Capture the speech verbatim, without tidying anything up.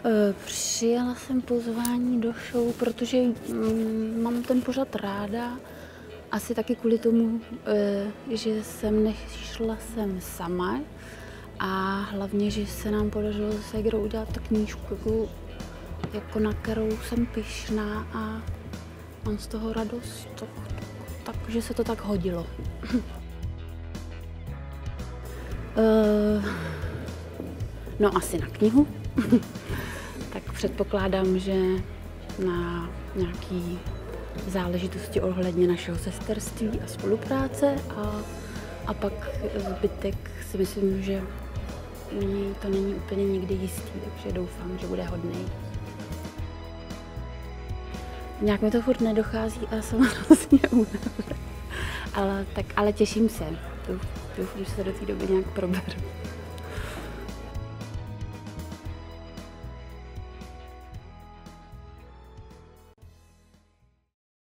Přijala jsem pozvání do show, protože mm, mám ten pořad ráda. Asi taky kvůli tomu, že jsem nešla sem sama a hlavně, že se nám podařilo se Segrou udělat knížku, jako, jako na kterou jsem pyšná a mám z toho radost, tak, tak, takže se to tak hodilo. uh, no asi na knihu. Tak předpokládám, že na nějaký záležitosti ohledně našeho sesterství a spolupráce a, a pak zbytek si myslím, že to není úplně nikdy jistý, takže doufám, že bude hodnej. Nějak mi to furt nedochází a jsem vlastně únavná. Ale, tak, ale těším se. Doufám, že se do té doby nějak proberu.